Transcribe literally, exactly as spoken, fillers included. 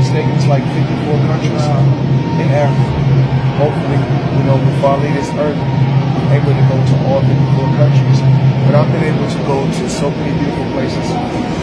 mistaken, it's like fifty-four countries in Africa. Hopefully, you know, before I leave this earth, I'm able to go to all fifty-four countries. But I've been able to go to so many beautiful places.